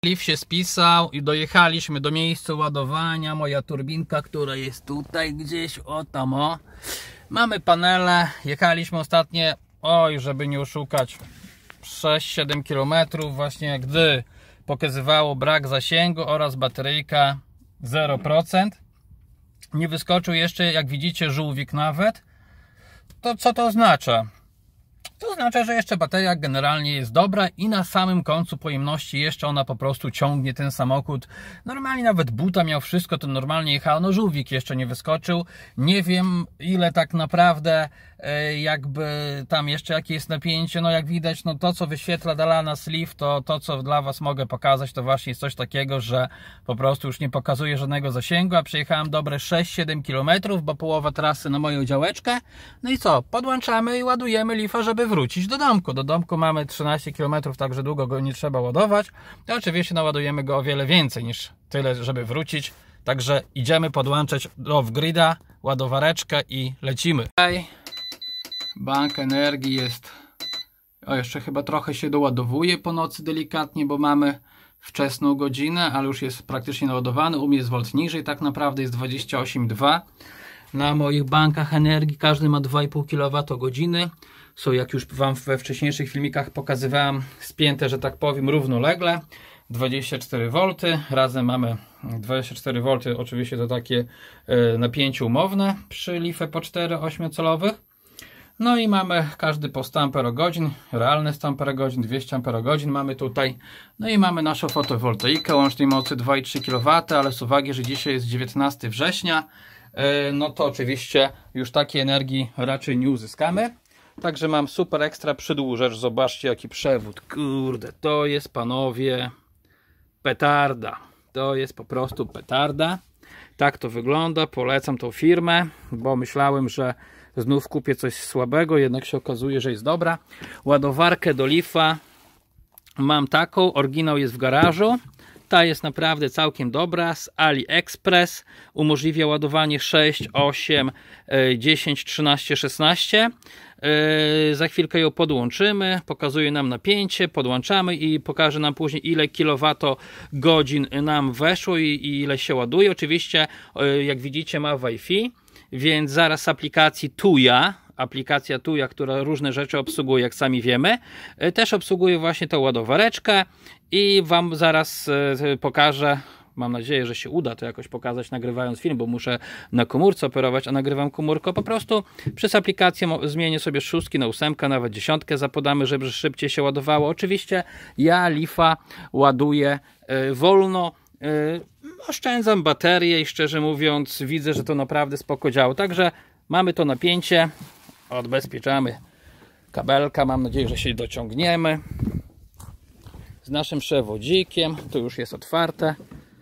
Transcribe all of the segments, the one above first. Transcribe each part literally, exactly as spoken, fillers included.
Leaf się spisał i dojechaliśmy do miejsca ładowania. Moja turbinka, która jest tutaj gdzieś, o tam o. Mamy panele, jechaliśmy ostatnie, oj, żeby nie oszukać, sześć siedem kilometrów, właśnie gdy pokazywało brak zasięgu oraz bateryjka zero procent. Nie wyskoczył jeszcze, jak widzicie, żółwik nawet. To co to oznacza? To oznacza, że jeszcze bateria generalnie jest dobra i na samym końcu pojemności jeszcze ona po prostu ciągnie ten samochód. Normalnie nawet buta miał wszystko, to normalnie jechał. No żółwik jeszcze nie wyskoczył. Nie wiem ile tak naprawdę jakby tam jeszcze jakie jest napięcie. No jak widać, no to co wyświetla Dalana Leaf, to to co dla Was mogę pokazać, to właśnie jest coś takiego, że po prostu już nie pokazuje żadnego zasięgu, a przejechałem dobre sześć siedem kilometrów, bo połowa trasy na moją działeczkę. No i co? Podłączamy i ładujemy Leafa, żeby wrócić do domku. Do domku mamy trzynaście kilometrów, także długo go nie trzeba ładować. I oczywiście naładujemy go o wiele więcej niż tyle, żeby wrócić. Także idziemy podłączać do off-grida ładowareczkę i lecimy. Tutaj bank energii jest, o jeszcze chyba trochę się doładowuje po nocy delikatnie, bo mamy wczesną godzinę, ale już jest praktycznie naładowany. U mnie jest volt niżej, tak naprawdę jest dwadzieścia osiem przecinek dwa. Na moich bankach energii każdy ma dwa i pół kilowatogodziny. Są, jak już Wam we wcześniejszych filmikach pokazywałem, spięte, że tak powiem, równolegle. dwadzieścia cztery wolty, razem mamy dwadzieścia cztery wolty, oczywiście to takie e, napięcie umowne przy Leafie po cztery ośmiocalowych. No i mamy każdy po sto amperogodzin, realne sto amperogodzin, dwieście amperogodzin mamy tutaj. No i mamy naszą fotowoltaikę łącznej mocy dwa i trzy kilowata, ale z uwagi, że dzisiaj jest dziewiętnastego września, e, no to oczywiście już takiej energii raczej nie uzyskamy. Także mam super ekstra przydłużacz. Zobaczcie jaki przewód. Kurde, to jest, panowie, petarda. To jest po prostu petarda. Tak to wygląda. Polecam tą firmę, bo myślałem, że znów kupię coś słabego, jednak się okazuje, że jest dobra. Ładowarkę do Leafa mam taką. Oryginał jest w garażu. Ta jest naprawdę całkiem dobra, z AliExpress. Umożliwia ładowanie sześć, osiem, dziesięć, trzynaście, szesnaście. Yy, za chwilkę ją podłączymy, pokazuje nam napięcie, podłączamy i pokaże nam później ile kilowatogodzin nam weszło i, i ile się ładuje. Oczywiście yy, jak widzicie ma Wi-Fi, więc zaraz z aplikacji Tuya, aplikacja Tuya, która różne rzeczy obsługuje, jak sami wiemy, yy, też obsługuje właśnie tą ładowareczkę i Wam zaraz yy, pokażę. Mam nadzieję, że się uda to jakoś pokazać nagrywając film, bo muszę na komórce operować, a nagrywam komórką. Po prostu przez aplikację zmienię sobie szóstki na ósemkę, nawet dziesiątkę zapodamy, żeby szybciej się ładowało. Oczywiście ja Leafa ładuję y, wolno, y, oszczędzam baterię i szczerze mówiąc widzę, że to naprawdę spoko działa. Także mamy to napięcie, odbezpieczamy kabelka, mam nadzieję, że się dociągniemy z naszym przewodzikiem. To już jest otwarte.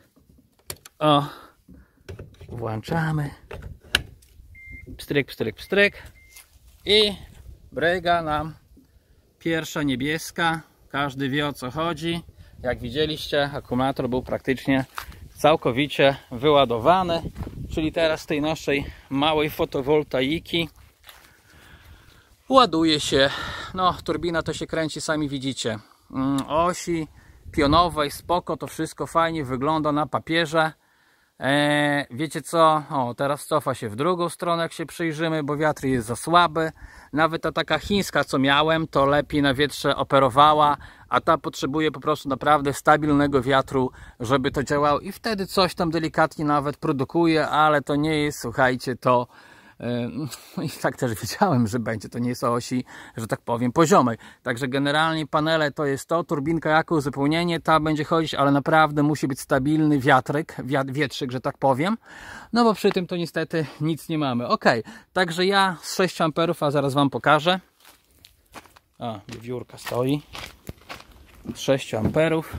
O, włączamy, pstryk, pstryk, pstryk i bryga nam pierwsza niebieska. Każdy wie, o co chodzi. Jak widzieliście, akumulator był praktycznie całkowicie wyładowany, czyli teraz z tej naszej małej fotowoltaiki ładuje się, no turbina to się kręci, sami widzicie, osi pionowej, spoko, to wszystko fajnie wygląda na papierze. Eee, wiecie co? O, teraz cofa się w drugą stronę, jak się przyjrzymy, bo wiatr jest za słaby. Nawet ta taka chińska, co miałem, to lepiej na wietrze operowała, a ta potrzebuje po prostu naprawdę stabilnego wiatru, żeby to działało i wtedy coś tam delikatnie nawet produkuje, ale to nie jest, słuchajcie, to i tak też wiedziałem, że będzie, to nie jest o osi, że tak powiem, poziomej. Także generalnie panele to jest to, turbinka jako uzupełnienie, ta będzie chodzić, ale naprawdę musi być stabilny wiatryk, wiat, wietrzyk, że tak powiem, no bo przy tym to niestety nic nie mamy. Ok, także ja z sześciu amperów, a zaraz Wam pokażę. A, wiewiórka stoi. Z sześciu amperów.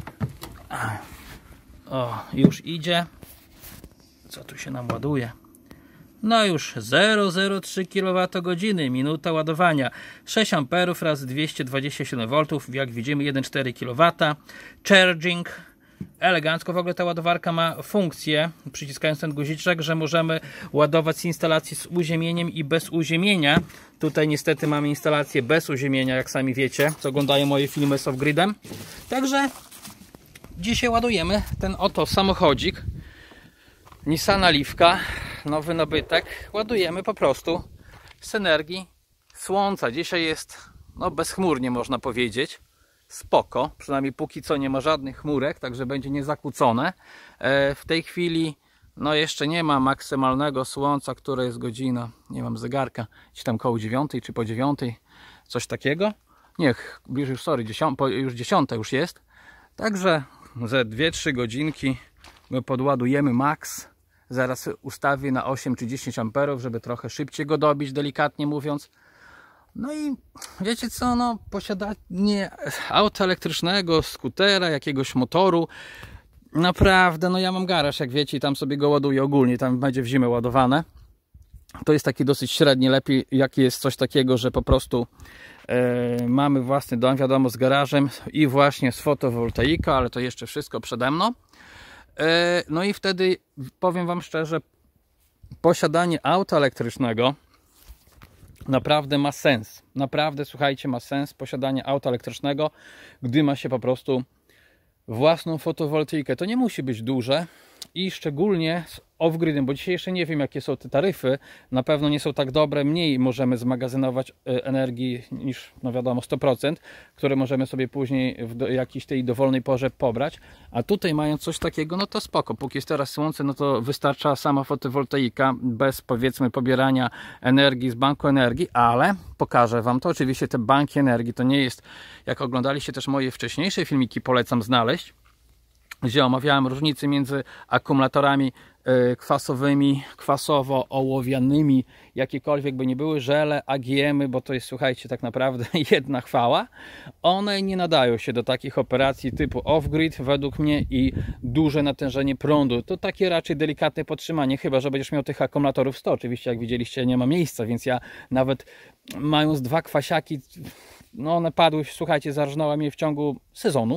O, już idzie. Co tu się nam ładuje? No już zero przecinek zero trzy kilowatogodziny, minuta ładowania. sześć amperów razy dwieście dwadzieścia siedem woltów, jak widzimy jeden przecinek cztery kilowata. Charging, elegancko. W ogóle ta ładowarka ma funkcję, przyciskając ten guziczek, że możemy ładować z instalacji z uziemieniem i bez uziemienia. Tutaj niestety mamy instalację bez uziemienia, jak sami wiecie, co oglądają moje filmy z off-gridem. Także dzisiaj ładujemy ten oto samochodzik Nissana Leafka, nowy nabytek. Ładujemy po prostu z energii słońca. Dzisiaj jest no bezchmurnie, można powiedzieć. Spoko, przynajmniej póki co nie ma żadnych chmurek, także będzie niezakłócone. W tej chwili no jeszcze nie ma maksymalnego słońca, które jest godzina, nie mam zegarka, gdzieś tam koło dziewiątej czy po dziewiątej, coś takiego. Niech, już sorry, dziesiąta, już dziesiąta już jest. Także ze dwie trzy godzinki my podładujemy max. Zaraz ustawię na osiem czy dziesięć amperów, żeby trochę szybciej go dobić, delikatnie mówiąc. No i wiecie co, no posiadanie auta elektrycznego, skutera, jakiegoś motoru, naprawdę, no ja mam garaż, jak wiecie, i tam sobie go ładuję ogólnie, tam będzie w zimę ładowane. To jest taki dosyć średni, lepiej jak jest coś takiego, że po prostu e, mamy własny dom, wiadomo, z garażem i właśnie z fotowoltaiką, ale to jeszcze wszystko przede mną. E, no i wtedy powiem wam szczerze, posiadanie auta elektrycznego naprawdę ma sens. Naprawdę, słuchajcie, ma sens posiadanie auta elektrycznego, gdy ma się po prostu własną fotowoltaikę. To nie musi być duże i szczególnie z off-gridem, bo dzisiaj jeszcze nie wiem, jakie są te taryfy. Na pewno nie są tak dobre. Mniej możemy zmagazynować energii niż, no wiadomo, sto procent, które możemy sobie później w jakiejś tej dowolnej porze pobrać. A tutaj mając coś takiego, no to spoko. Póki jest teraz słońce, no to wystarcza sama fotowoltaika bez, powiedzmy, pobierania energii z banku energii, ale pokażę wam to. Oczywiście te banki energii to nie jest, jak oglądaliście też moje wcześniejsze filmiki, polecam znaleźć, gdzie omawiałem różnice między akumulatorami kwasowymi, kwasowo-ołowianymi, jakiekolwiek by nie były, żele, A G M-y, bo to jest, słuchajcie, tak naprawdę jedna chwała. One nie nadają się do takich operacji typu off-grid według mnie i duże natężenie prądu. To takie raczej delikatne podtrzymanie, chyba że będziesz miał tych akumulatorów sto. Oczywiście, jak widzieliście, nie ma miejsca, więc ja nawet mając dwa kwasiaki, no one padły, słuchajcie, zarżnąłem je w ciągu sezonu.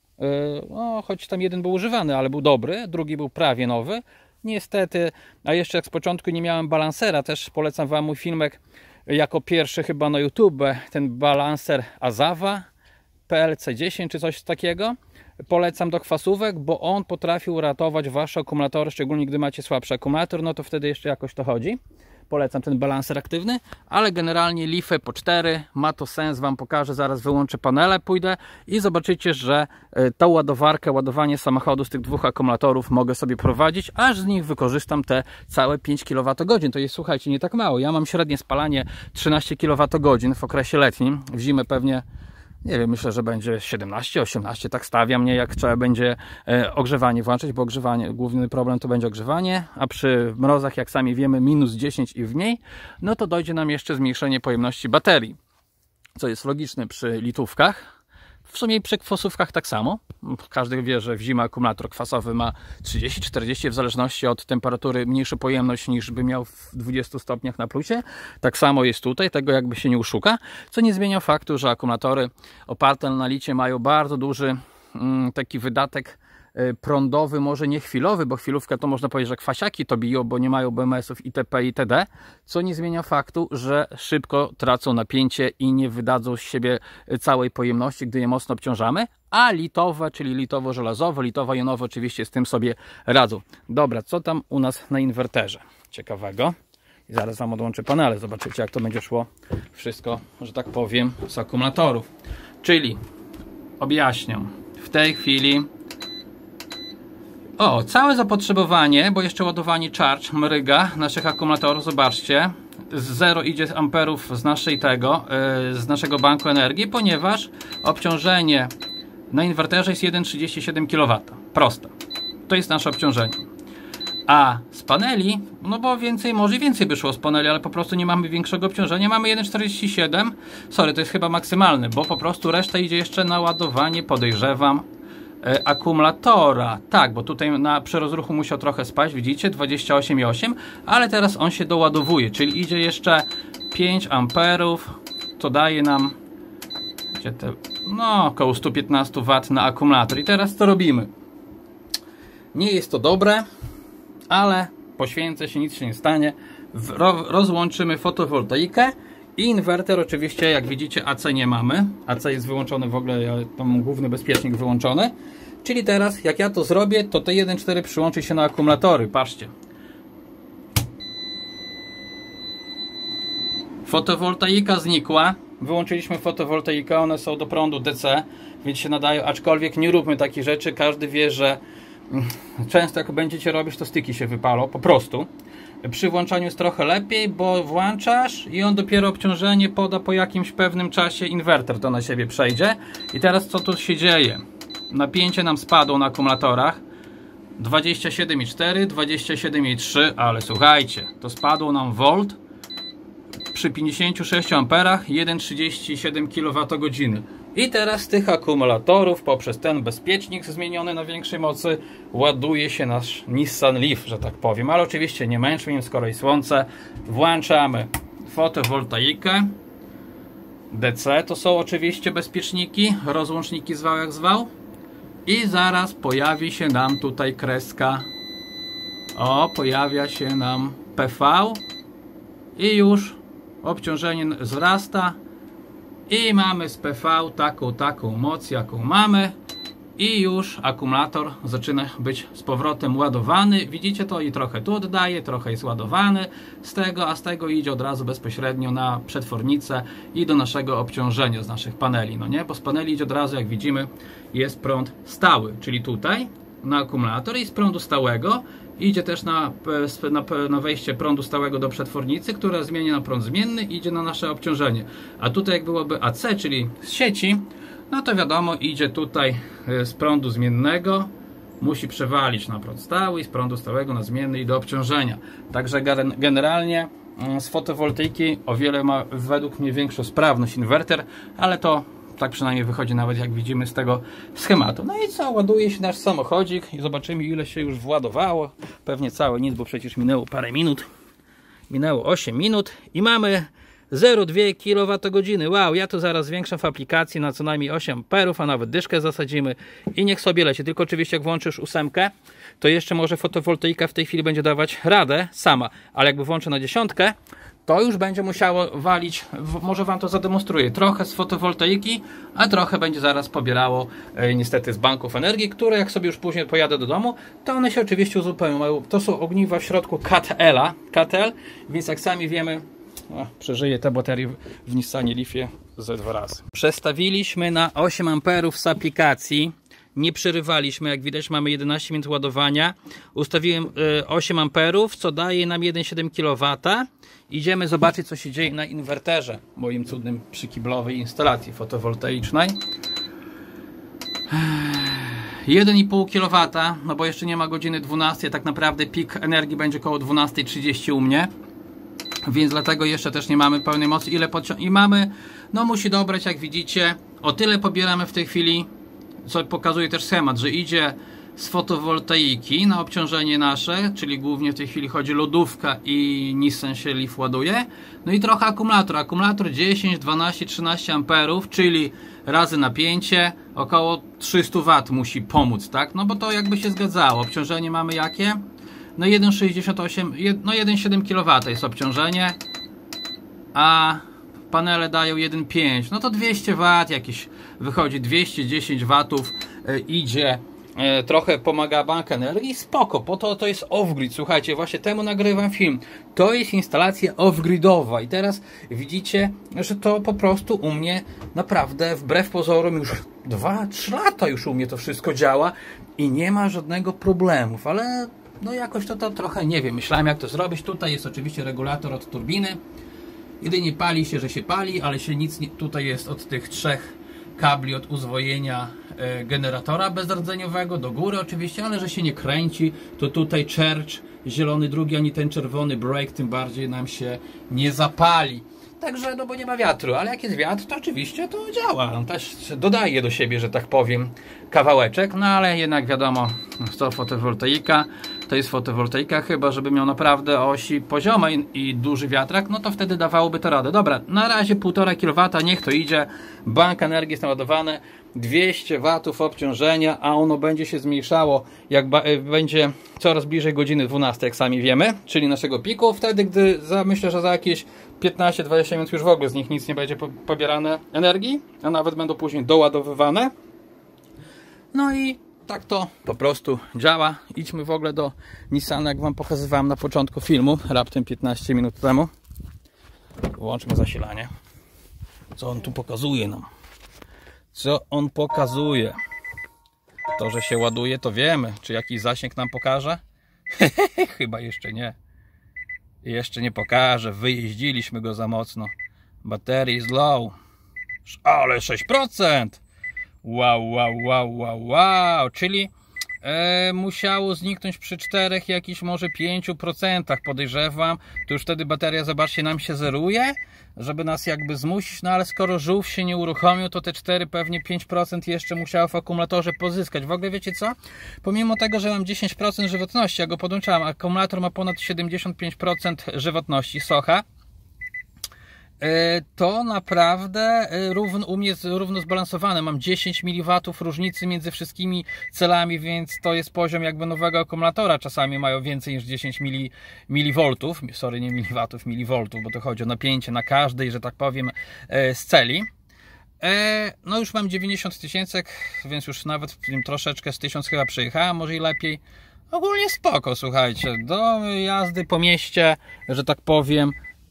No, choć tam jeden był używany, ale był dobry, drugi był prawie nowy. Niestety, a jeszcze jak z początku nie miałem balansera, też polecam wam mój filmek jako pierwszy chyba na YouTube, ten balanser Azawa P L C dziesięć czy coś takiego. Polecam do kwasówek, bo on potrafi uratować wasze akumulatory, szczególnie gdy macie słabszy akumulator, no to wtedy jeszcze jakoś to chodzi. Polecam ten balanser aktywny, ale generalnie Leafy po cztery ma to sens, wam pokażę, zaraz wyłączę panele, pójdę i zobaczycie, że tą ładowarkę, ładowanie samochodu z tych dwóch akumulatorów mogę sobie prowadzić, aż z nich wykorzystam te całe pięć kilowatogodzin. To jest, słuchajcie, nie tak mało. Ja mam średnie spalanie trzynaście kilowatogodzin w okresie letnim, w zimę pewnie, nie wiem, myślę, że będzie siedemnaście, osiemnaście, tak stawiam, nie, jak trzeba będzie e, ogrzewanie włączyć, bo ogrzewanie, główny problem to będzie ogrzewanie, a przy mrozach, jak sami wiemy, minus dziesięć i w mniej, no to dojdzie nam jeszcze zmniejszenie pojemności baterii, co jest logiczne przy litówkach. W sumie i przy kwasówkach tak samo. Każdy wie, że w zimę akumulator kwasowy ma trzydzieści czterdzieści, w zależności od temperatury, mniejszą pojemność niż by miał w dwudziestu stopniach na plusie. Tak samo jest tutaj, tego jakby się nie uszuka, co nie zmienia faktu, że akumulatory oparte na licie mają bardzo duży mm, taki wydatek prądowy, może nie chwilowy, bo chwilówkę to można powiedzieć, że kwasiaki to biją, bo nie mają B M S-ów itp. itd., co nie zmienia faktu, że szybko tracą napięcie i nie wydadzą z siebie całej pojemności, gdy je mocno obciążamy, a litowe, czyli litowo-żelazowe, litowo-jonowe oczywiście z tym sobie radzą. Dobra, co tam u nas na inwerterze ciekawego? I zaraz wam odłączę panele, zobaczycie, jak to będzie szło wszystko, że tak powiem, z akumulatorów. Czyli objaśniam, w tej chwili o, całe zapotrzebowanie, bo jeszcze ładowanie charge mryga naszych akumulatorów, zobaczcie, z zero idzie amperów z naszej tego, z naszego banku energii, ponieważ obciążenie na inwerterze jest jeden przecinek trzydzieści siedem kilowatów. Proste. To jest nasze obciążenie. A z paneli, no bo więcej, może więcej by szło z paneli, ale po prostu nie mamy większego obciążenia. Mamy jeden przecinek czterdzieści siedem. Sorry, to jest chyba maksymalny, bo po prostu reszta idzie jeszcze na ładowanie, podejrzewam, akumulatora. Tak, bo tutaj na, przy rozruchu musiał trochę spaść, widzicie, dwadzieścia osiem przecinek osiem, ale teraz on się doładowuje, czyli idzie jeszcze pięć amperów, to daje nam, gdzie te, no około sto piętnaście watów na akumulator. I teraz co robimy? Nie jest to dobre, ale poświęcę się, nic się nie stanie. Rozłączymy fotowoltaikę i inwerter, oczywiście, jak widzicie, A C nie mamy. A C jest wyłączony w ogóle, ja mam główny bezpiecznik wyłączony. Czyli teraz jak ja to zrobię, to T jeden cztery przyłączy się na akumulatory. Patrzcie. Fotowoltaika znikła. Wyłączyliśmy fotowoltaikę, one są do prądu D C, więc się nadają, aczkolwiek nie róbmy takich rzeczy. Każdy wie, że często jak będziecie robić, to styki się wypalą, po prostu. Przy włączaniu jest trochę lepiej, bo włączasz i on dopiero obciążenie poda po jakimś pewnym czasie, inwerter to na siebie przejdzie. I teraz co tu się dzieje? Napięcie nam spadło na akumulatorach dwadzieścia siedem i cztery, dwadzieścia siedem i trzy, ale słuchajcie, to spadło nam volt przy pięćdziesięciu sześciu amperach jeden przecinek trzydzieści siedem kilowatogodzin. I teraz z tych akumulatorów poprzez ten bezpiecznik zmieniony na większej mocy ładuje się nasz Nissan Leaf, że tak powiem. Ale oczywiście nie męczmy nim, skoro jest słońce. Włączamy fotowoltaikę. D C to są oczywiście bezpieczniki, rozłączniki zwał jak zwał. I zaraz pojawi się nam tutaj kreska. O, pojawia się nam P V. I już obciążenie wzrasta. I mamy z P V taką, taką moc, jaką mamy. I już akumulator zaczyna być z powrotem ładowany. Widzicie to? I trochę tu oddaje, trochę jest ładowany z tego, a z tego idzie od razu bezpośrednio na przetwornicę i do naszego obciążenia z naszych paneli. No nie? Bo z paneli idzie od razu, jak widzimy, jest prąd stały, czyli tutaj na akumulator i z prądu stałego idzie też na, na, na wejście prądu stałego do przetwornicy, która zmienia na prąd zmienny i idzie na nasze obciążenie. A tutaj jak byłoby A C, czyli z sieci, no to wiadomo, idzie tutaj z prądu zmiennego, musi przewalić na prąd stały i z prądu stałego na zmienny i do obciążenia. Także generalnie z fotowoltaiki o wiele ma według mnie większą sprawność inwerter, ale to tak przynajmniej wychodzi nawet, jak widzimy z tego schematu. No i co? Ładuje się nasz samochodzik i zobaczymy, ile się już władowało. Pewnie całe nic, bo przecież minęło parę minut. Minęło osiem minut i mamy zero przecinek dwa kilowatogodziny. Wow, ja to zaraz zwiększam w aplikacji na co najmniej osiem amperów, a nawet dyszkę zasadzimy i niech sobie leci. Tylko oczywiście jak włączysz ósemkę, to jeszcze może fotowoltaika w tej chwili będzie dawać radę sama, ale jakby włączę na dziesiątkę, to już będzie musiało walić, może wam to zademonstruję, trochę z fotowoltaiki, a trochę będzie zaraz pobierało e, niestety z banków energii, które jak sobie już później pojadę do domu, to one się oczywiście uzupełnią. To są ogniwa w środku K T L-a, K T L, więc jak sami wiemy, o, przeżyję te baterie w Nissanie Leafie ze dwa razy. Przestawiliśmy na osiem amperów z aplikacji. Nie przerywaliśmy, jak widać mamy jedenaście minut ładowania. Ustawiłem osiem amperów, co daje nam jeden przecinek siedem kilowata. Idziemy zobaczyć, co się dzieje na inwerterze, moim cudnym przykiblowej instalacji fotowoltaicznej. jeden przecinek pięć kilowata, no bo jeszcze nie ma godziny dwunastej, tak naprawdę pik energii będzie około dwunasta trzydzieści u mnie. Więc dlatego jeszcze też nie mamy pełnej mocy. Ile i mamy, no musi dobrać, jak widzicie, o tyle pobieramy w tej chwili, co pokazuje też schemat, że idzie z fotowoltaiki na obciążenie nasze, czyli głównie w tej chwili chodzi lodówka i Nissan się Leaf ładuje. No i trochę akumulator. Akumulator dziesięć, dwanaście, trzynaście amperów, czyli razy napięcie, około trzysta watów musi pomóc, tak? No bo to jakby się zgadzało. Obciążenie mamy jakie? No jeden przecinek sześćdziesiąt osiem, no jeden przecinek siedem kilowata jest obciążenie, a panele dają jeden przecinek pięć, no to dwieście watów jakieś wychodzi, dwieście dziesięć watów e, idzie, e, trochę pomaga bank energii, spoko, po to to jest off-grid, słuchajcie, właśnie temu nagrywam film, to jest instalacja off-gridowa i teraz widzicie, że to po prostu u mnie naprawdę wbrew pozorom już dwa trzy lata już u mnie to wszystko działa i nie ma żadnego problemów, ale no jakoś to, to trochę nie wiem, myślałem jak to zrobić. Tutaj jest oczywiście regulator od turbiny. Jedynie pali się, że się pali, ale się nic nie, tutaj jest od tych trzech kabli od uzwojenia e, generatora bezrdzeniowego do góry oczywiście, ale że się nie kręci, to tutaj church zielony drugi, ani ten czerwony break tym bardziej nam się nie zapali. Także, no bo nie ma wiatru, ale jak jest wiatr, to oczywiście to działa. On też dodaje do siebie, że tak powiem, kawałeczek, no ale jednak wiadomo, to fotowoltaika, to jest fotowoltaika, chyba żeby miał naprawdę osi poziomej i duży wiatrak, no to wtedy dawałoby to radę. Dobra, na razie półtora kilowata, niech to idzie, bank energii jest naładowany, dwieście watów obciążenia, a ono będzie się zmniejszało, jak będzie coraz bliżej godziny dwunastej, jak sami wiemy, czyli naszego piku, wtedy gdy za, myślę, że za jakieś piętnaście dwadzieścia minut już w ogóle z nich nic nie będzie pobierane energii, a nawet będą później doładowywane. No i tak to po prostu działa. Idźmy w ogóle do Nissana, jak wam pokazywałem na początku filmu, raptem piętnaście minut temu. Włączmy zasilanie. Co on tu pokazuje nam? Co on pokazuje? To, że się ładuje, to wiemy. Czy jakiś zasięg nam pokaże? Chyba jeszcze nie. Jeszcze nie pokaże. Wyjeździliśmy go za mocno. Battery is low. Ale sześć procent! Wow, wow, wow, wow, wow. Czyli e, musiało zniknąć przy czterech, jakiś może pięciu procentach, podejrzewam. To już wtedy bateria, zobaczcie, nam się zeruje, żeby nas jakby zmusić. No ale skoro żółw się nie uruchomił, to te cztery, pewnie pięć procent jeszcze musiało w akumulatorze pozyskać. W ogóle wiecie co? Pomimo tego, że mam dziesięć procent żywotności, ja go podłączałem, akumulator ma ponad siedemdziesiąt pięć procent żywotności, socha. To naprawdę równo, u mnie jest równo zbalansowane. Mam dziesięć miliwatów różnicy między wszystkimi celami, więc to jest poziom jakby nowego akumulatora. Czasami mają więcej niż dziesięć miliwoltów, sorry, nie miliwatów, miliwoltów, bo to chodzi o napięcie na każdej, że tak powiem, z celi. No już mam dziewięćdziesiąt tysięcy, więc już nawet w tym troszeczkę z tysiąc chyba przejechałem, może i lepiej. Ogólnie spoko, słuchajcie, do jazdy po mieście, że tak powiem.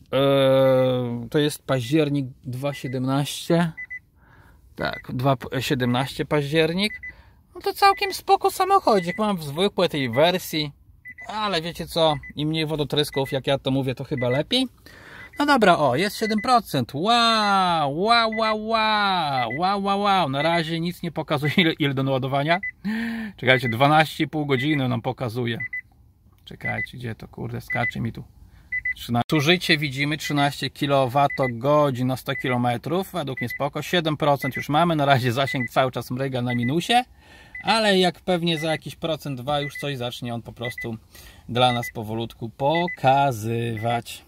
To jest październik dwa tysiące siedemnaście. Tak, dwa tysiące siedemnaście październik. No to całkiem spoko samochodzik. Mam w zwykłej tej wersji, ale wiecie co, im mniej wodotrysków, jak ja to mówię, to chyba lepiej. No dobra, o, jest siedem procent. Wow, wow, wow, wow, wow, wow, wow. Na razie nic nie pokazuje, ile, ile do naładowania. Czekajcie, dwanaście i pół godziny nam pokazuje. Czekajcie, gdzie to, kurde, skacze mi tu. Zużycie widzimy trzynaście kilowatogodzin na sto kilometrów, według mnie spoko, siedem procent już mamy, na razie zasięg cały czas mryga na minusie, ale jak pewnie za jakiś procent, dwa już coś zacznie on po prostu dla nas powolutku pokazywać.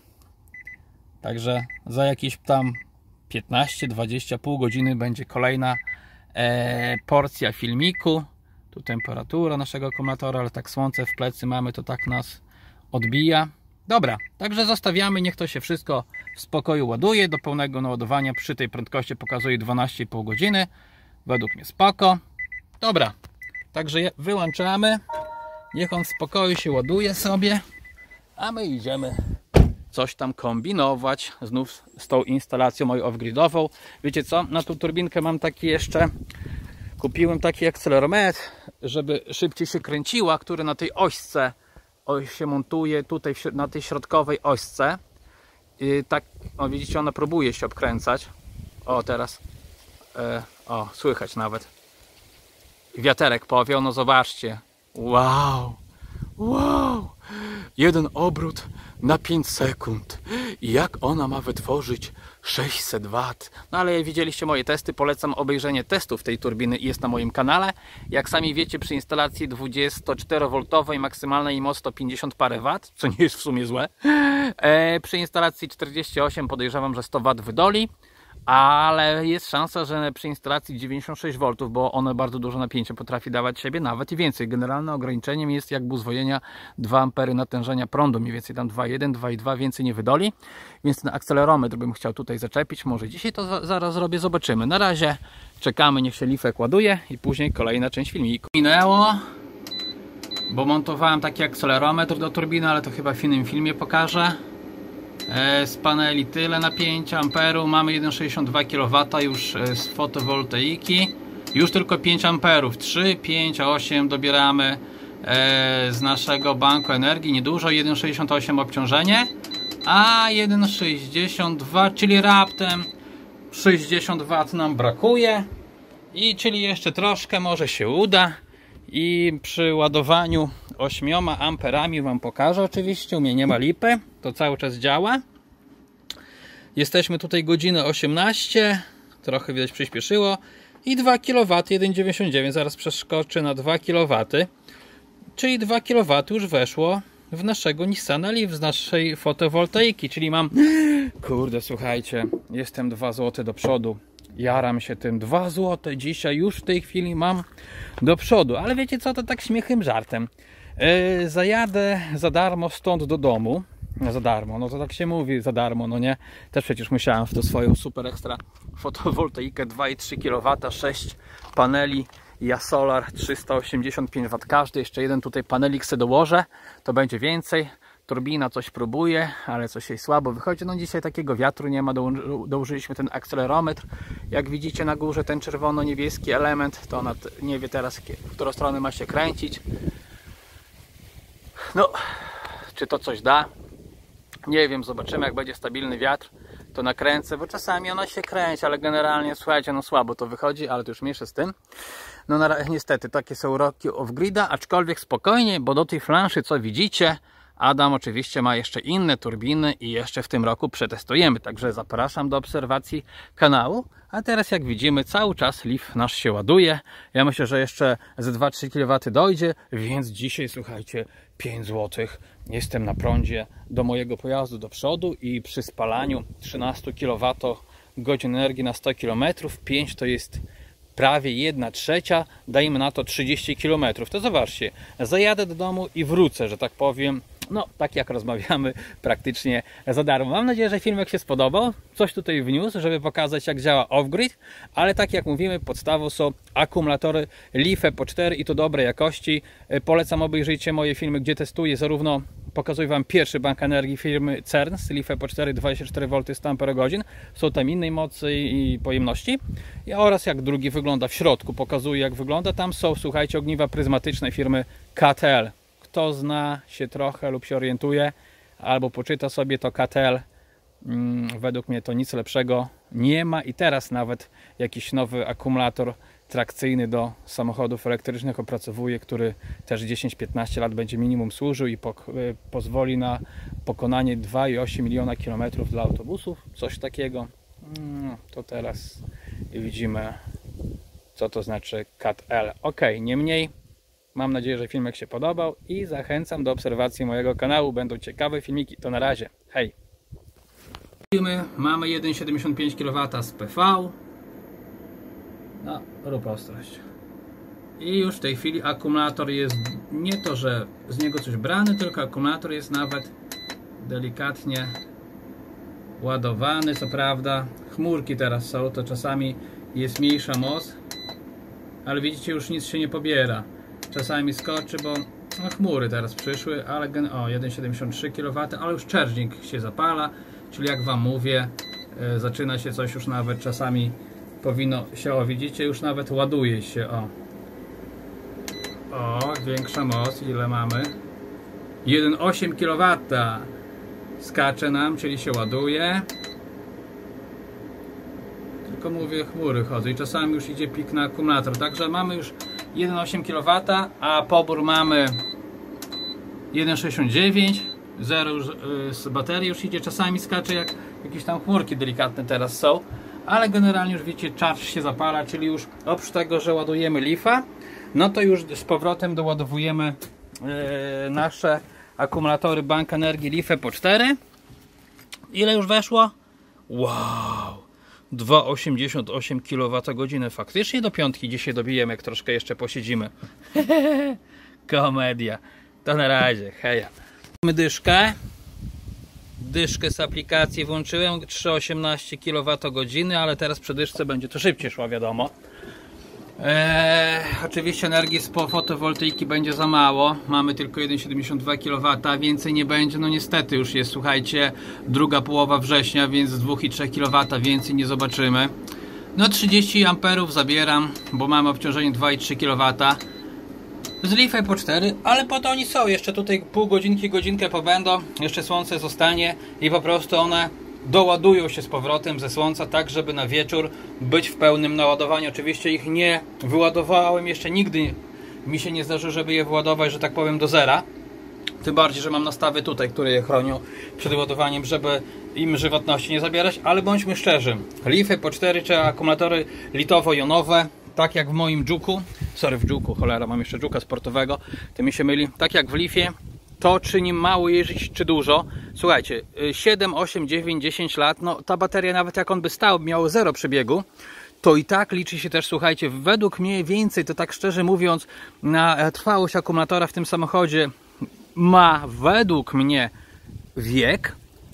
Także za jakieś tam piętnaście dwadzieścia, pół godziny będzie kolejna e, porcja filmiku. Tu temperatura naszego akumulatora, ale tak słońce w plecy mamy, to tak nas odbija. Dobra, także zostawiamy, niech to się wszystko w spokoju ładuje. Do pełnego naładowania przy tej prędkości pokazuje dwanaście i pół godziny. Według mnie spoko. Dobra, także je wyłączamy. Niech on w spokoju się ładuje sobie. A my idziemy coś tam kombinować. Znów z tą instalacją moją off-gridową. Wiecie co? Na tą turbinkę mam taki jeszcze... Kupiłem taki akcelerometr, żeby szybciej się kręciła, który na tej ośce się montuje tutaj na tej środkowej ośce. I tak, o widzicie, ona próbuje się obkręcać. O, teraz e, o, słychać nawet wiaterek powiał, no zobaczcie, wow, wow, jeden obrót na pięć sekund i jak ona ma wytworzyć sześćset watów. No ale widzieliście moje testy, polecam obejrzenie testów tej turbiny, jest na moim kanale. Jak sami wiecie, przy instalacji dwudziestoczterowoltowej maksymalnej moc sto pięćdziesiąt parę wat, co nie jest w sumie złe. E, przy instalacji czterdzieści osiem podejrzewam, że sto watów wydoli, ale jest szansa, że przy instalacji dziewięćdziesiąt sześć woltów, bo one bardzo dużo napięcia potrafi dawać siebie, nawet i więcej. Generalnym ograniczeniem jest jakby uzwojenia dwa ampery natężenia prądu, mniej więcej tam dwa i jeden, dwa i dwa, więcej nie wydoli, więc ten akcelerometr bym chciał tutaj zaczepić, może dzisiaj to za zaraz zrobię, zobaczymy. Na razie czekamy, niech się lifek ładuje i później kolejna część filmiku. Minęło, bo montowałem taki akcelerometr do turbiny, ale to chyba w innym filmie pokażę. Z paneli tyle napięcia, amperu, mamy jeden przecinek sześćdziesiąt dwa kilowata już z fotowoltaiki, już tylko pięć amperów, trzy, pięć, osiem dobieramy z naszego banku energii, niedużo, jeden przecinek sześćdziesiąt osiem obciążenie, a jeden przecinek sześćdziesiąt dwa, czyli raptem sześćdziesiąt watów nam brakuje i czyli jeszcze troszkę może się uda i przy ładowaniu ośmioma amperami wam pokażę, oczywiście u mnie nie ma lipy, to cały czas działa. Jesteśmy tutaj godzinę osiemnaście, trochę widać przyspieszyło i dwa kilowata, jeden przecinek dziewięćdziesiąt dziewięć, zaraz przeskoczy na dwa kilowata, czyli dwa kilowata już weszło w naszego Nissana Leaf z naszej fotowoltaiki, czyli mam, kurde słuchajcie, jestem dwa złote do przodu. Jaram się tym, dwa złote dzisiaj już w tej chwili mam do przodu, ale wiecie co, to tak śmiechem żartem. Yy, zajadę za darmo stąd do domu, no za darmo, no to tak się mówi, za darmo, no nie, też przecież musiałem w to swoją super ekstra fotowoltaikę dwa i trzy kilowata, sześć paneli Ja Solar trzysta osiemdziesiąt pięć watów każdy, jeszcze jeden tutaj panelik sobie dołożę, to będzie więcej. Turbina coś próbuje, ale coś jej słabo wychodzi. No dzisiaj takiego wiatru nie ma, dołożyliśmy ten akcelerometr. Jak widzicie na górze ten czerwono-niebieski element, to ona nie wie teraz, w którą stronę ma się kręcić. No, czy to coś da? Nie wiem, zobaczymy, jak będzie stabilny wiatr, to nakręcę, bo czasami ona się kręci, ale generalnie, słuchajcie, no słabo to wychodzi, ale to już mniejsze z tym. No na, niestety, takie są uroki off-grida, aczkolwiek spokojnie, bo do tej flanszy, co widzicie, Adam oczywiście ma jeszcze inne turbiny i jeszcze w tym roku przetestujemy, także zapraszam do obserwacji kanału. A teraz jak widzimy, cały czas Leaf nasz się ładuje. Ja myślę, że jeszcze ze dwa trzy kilowatów dojdzie, więc dzisiaj, słuchajcie, pięć złotych jestem na prądzie do mojego pojazdu do przodu i przy spalaniu trzynaście kilowatogodzin energii na sto kilometrów, pięć to jest prawie jedna trzecia, dajmy na to trzydzieści kilometrów. To zobaczcie, zajadę do domu i wrócę, że tak powiem, no tak jak rozmawiamy, praktycznie za darmo. Mam nadzieję, że filmek się spodobał. Coś tutaj wniósł, żeby pokazać, jak działa off-grid, ale tak jak mówimy, podstawą są akumulatory Leaf E P O cztery i to dobrej jakości. Polecam, obejrzyjcie moje filmy, gdzie testuję zarówno, pokazuję Wam pierwszy bank energii firmy Cerns, Leaf E P O cztery, dwadzieścia cztery wolty sto amperogodzin. Są tam innej mocy i pojemności. Oraz jak drugi wygląda w środku, pokazuję, jak wygląda. Tam są, słuchajcie, ogniwa pryzmatyczne firmy K T L. Kto zna się trochę lub się orientuje, albo poczyta sobie, to K T L, hmm, według mnie to nic lepszego nie ma. I teraz nawet jakiś nowy akumulator trakcyjny do samochodów elektrycznych opracowuje, który też dziesięć piętnaście lat będzie minimum służył i po, pozwoli na pokonanie dwa przecinek osiem miliona kilometrów dla autobusów, coś takiego. Hmm, to teraz widzimy, co to znaczy K T L. Ok, niemniej mam nadzieję, że filmek się podobał i zachęcam do obserwacji mojego kanału. Będą ciekawe filmiki. To na razie. Hej! Mamy jeden przecinek siedemdziesiąt pięć kilowatów z P V. No, rób ostrość. I już w tej chwili akumulator jest nie to, że z niego coś brany, tylko akumulator jest nawet delikatnie ładowany. Co prawda chmurki teraz są, to czasami jest mniejsza moc, ale widzicie, już nic się nie pobiera. Czasami skoczy, bo no, chmury teraz przyszły, ale o, jeden przecinek siedemdziesiąt trzy kilowatów, ale już charging się zapala, czyli jak Wam mówię, yy, zaczyna się coś już nawet czasami powinno się, o widzicie, już nawet ładuje się, o. O, większa moc, ile mamy? jeden przecinek osiem kilowatów skacze nam, czyli się ładuje. Tylko mówię, chmury chodzą i czasami już idzie pik na akumulator, także mamy już jeden przecinek osiem kilowatów, a pobór mamy jeden przecinek sześćdziesiąt dziewięć, zero już z baterii już idzie, czasami skacze jak jakieś tam chmurki delikatne teraz są, ale generalnie już widzicie, charge się zapala, czyli już oprócz tego, że ładujemy Leafa, no to już z powrotem doładowujemy yy, nasze akumulatory bank energii Leaf E P O cztery. Ile już weszło? Wow! dwa przecinek osiemdziesiąt osiem kilowatogodzin. Faktycznie do piątki dzisiaj dobijemy, jak troszkę jeszcze posiedzimy. Komedia. To na razie. Heja. Mamy dyszkę. Dyszkę z aplikacji włączyłem. trzy przecinek osiemnaście kilowatogodzin, ale teraz przy dyszce będzie to szybciej szło, wiadomo. Eee, oczywiście energii z fotowoltaiki będzie za mało. Mamy tylko jeden przecinek siedemdziesiąt dwa kilowatów, więcej nie będzie. No niestety już jest, słuchajcie, druga połowa września, więc z dwa przecinek trzy kilowata więcej nie zobaczymy. No trzydzieści amperów zabieram, bo mamy obciążenie dwa przecinek trzy kilowata z Leaf E P O cztery, ale po to oni są. Jeszcze tutaj pół godzinki, godzinkę pobędą, jeszcze słońce zostanie i po prostu one doładują się z powrotem ze słońca, tak żeby na wieczór być w pełnym naładowaniu. Oczywiście ich nie wyładowałem jeszcze nigdy, mi się nie zdarzyło, żeby je wyładować, że tak powiem, do zera. Tym bardziej, że mam nastawy tutaj, które je chronią przed ładowaniem, żeby im żywotności nie zabierać, ale bądźmy szczerzy, Leaf E P O cztery czy akumulatory litowo-jonowe, tak jak w moim Juku, sorry, w Juku, cholera, mam jeszcze Juka sportowego, to mi się myli, tak jak w Leafie, to czy nim mało jeździć, czy dużo. Słuchajcie, siedem, osiem, dziewięć, dziesięć lat, no ta bateria nawet jak on by stał, miał zero przebiegu, to i tak liczy się też, słuchajcie, według mnie więcej, to tak szczerze mówiąc, na trwałość akumulatora w tym samochodzie ma według mnie wiek,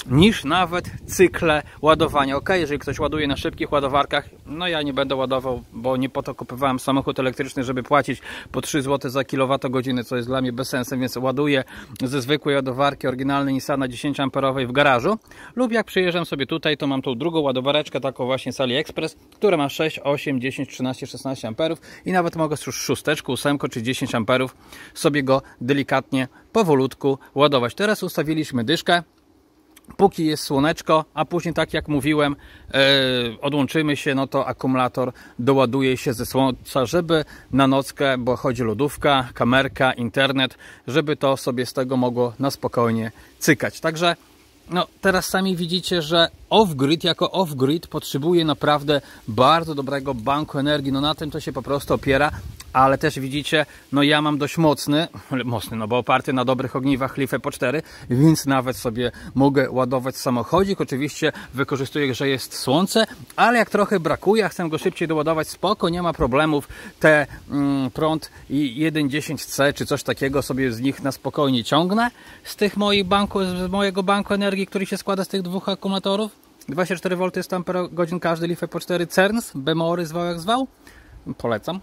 niż nawet cykle ładowania. Ok, jeżeli ktoś ładuje na szybkich ładowarkach, no ja nie będę ładował, bo nie po to kupowałem samochód elektryczny, żeby płacić po trzy złote za kilowatogodzinę, co jest dla mnie bez sensu, więc ładuję ze zwykłej ładowarki oryginalnej Nissana dziesięcioamperowej w garażu, lub jak przyjeżdżam sobie tutaj, to mam tą drugą ładowareczkę, taką właśnie z AliExpress, która ma sześć, osiem, dziesięć, trzynaście, szesnaście amperów i nawet mogę z szósteczką, ósemką czy dziesięć amperów sobie go delikatnie, powolutku ładować. Teraz ustawiliśmy dyszkę, póki jest słoneczko, a później, tak jak mówiłem, yy, odłączymy się, no to akumulator doładuje się ze słońca, żeby na nockę, bo chodzi lodówka, kamerka, internet, żeby to sobie z tego mogło na spokojnie cykać. Także no, teraz sami widzicie, że off-grid jako off-grid potrzebuje naprawdę bardzo dobrego banku energii. No na tym to się po prostu opiera. Ale też widzicie, no ja mam dość mocny, mocny, no bo oparty na dobrych ogniwach Leaf Epo cztery, więc nawet sobie mogę ładować samochodzik. Oczywiście wykorzystuję, że jest słońce, ale jak trochę brakuje, a chcę go szybciej doładować, spoko, nie ma problemów. Te mm, prąd i jeden dziesięć C czy coś takiego sobie z nich na spokojnie ciągnę z tych moich banku, z mojego banku energii, który się składa z tych dwóch akumulatorów. dwadzieścia cztery wolty sto amperogodzin każdy Leaf Epo cztery Cerns, Bemory zwał jak zwał. Polecam.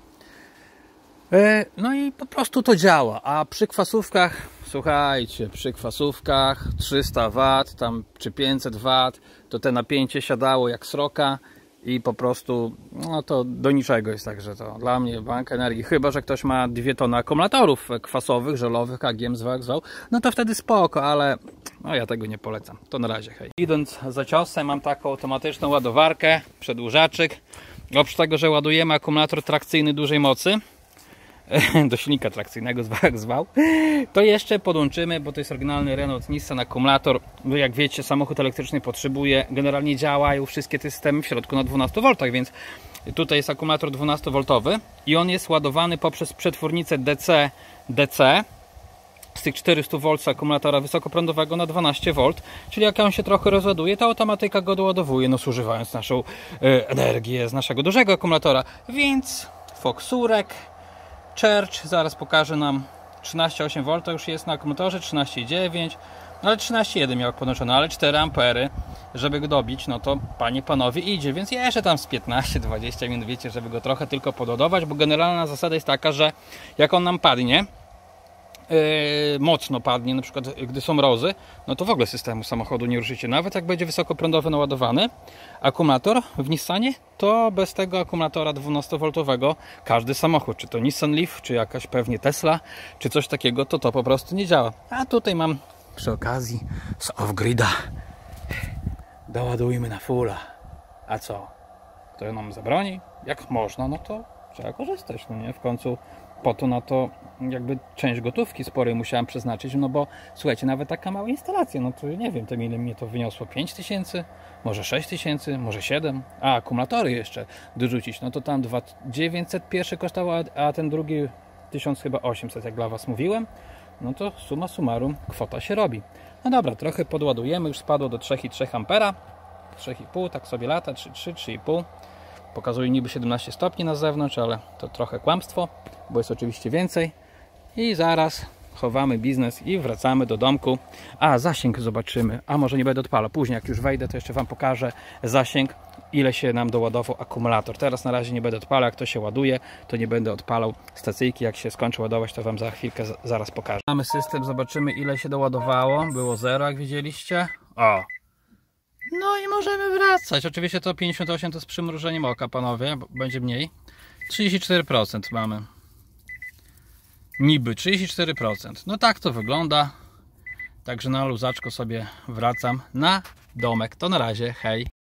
No i po prostu to działa, a przy kwasówkach, słuchajcie, przy kwasówkach trzysta watów tam, czy pięćset watów, to te napięcie siadało jak sroka i po prostu, no to do niczego jest, także to dla mnie bank energii, chyba że ktoś ma dwie tony akumulatorów kwasowych, żelowych, K G M zwał jak zwał, no to wtedy spoko, ale no ja tego nie polecam. To na razie, hej. Idąc za ciosem, mam taką automatyczną ładowarkę, przedłużaczyk. Oprócz tego, że ładujemy akumulator trakcyjny dużej mocy, do silnika trakcyjnego zwał jak zwał, to jeszcze podłączymy, bo to jest oryginalny Renault Nissan akumulator. Jak wiecie, samochód elektryczny potrzebuje, generalnie działają wszystkie te systemy w środku na dwunastu woltach, więc tutaj jest akumulator dwunastowoltowy i on jest ładowany poprzez przetwornicę D C D C z tych czterystu woltów akumulatora wysokoprądowego na dwanaście woltów, czyli jak on się trochę rozładuje, to automatyka go doładowuje, no zużywając naszą y, energię z naszego dużego akumulatora, więc Foxurek Church zaraz pokaże nam trzynaście przecinek osiem wolta już jest na akumulatorze, trzynaście przecinek dziewięć, no ale trzynaście przecinek jeden miał podłączone, ale cztery ampery, żeby go dobić, no to panie, panowie idzie, więc jeszcze tam z piętnaście dwadzieścia minut, wiecie, żeby go trochę tylko podładować, bo generalna zasada jest taka, że jak on nam padnie, Yy, mocno padnie, na przykład gdy są mrozy, no to w ogóle systemu samochodu nie ruszycie. Nawet jak będzie wysokoprądowy naładowany akumulator w Nissanie, to bez tego akumulatora dwunastowoltowego każdy samochód, czy to Nissan Leaf, czy jakaś pewnie Tesla, czy coś takiego, to to po prostu nie działa. A tutaj mam przy okazji z off-grida, doładujmy na fulla. A co? Kto nam zabroni? Jak można, no to trzeba korzystać, no nie? W końcu po to na to jakby część gotówki sporej musiałem przeznaczyć, no bo słuchajcie, nawet taka mała instalacja, no to nie wiem, tym ile mnie to wyniosło, pięć tysięcy, może sześć tysięcy, może siedem, a akumulatory jeszcze dorzucić, no to tam dziewięćset pierwszy kosztował, a ten drugi tysiąc chyba osiemset, jak dla was mówiłem, no to summa summarum kwota się robi. No dobra, trochę podładujemy, już spadło do trzy przecinek trzy ampera, trzy przecinek pięć, tak sobie lata, trzy, trzy, trzy przecinek pięć. Pokazuje niby siedemnaście stopni na zewnątrz, ale to trochę kłamstwo, bo jest oczywiście więcej. I zaraz chowamy biznes i wracamy do domku. A, zasięg zobaczymy. A może nie będę odpalał. Później jak już wejdę, to jeszcze wam pokażę zasięg, ile się nam doładował akumulator. Teraz na razie nie będę odpalał. Jak to się ładuje, to nie będę odpalał stacyjki. Jak się skończy ładować, to wam za chwilkę zaraz pokażę. Mamy system, zobaczymy, ile się doładowało. Było zero, jak widzieliście. O! No i możemy wracać. Oczywiście to pięćdziesiąt osiem to z przymrużeniem oka, panowie, bo będzie mniej. trzydzieści cztery procent mamy. Niby trzydzieści cztery procent. No tak to wygląda. Także na luzaczko sobie wracam na domek. To na razie, hej.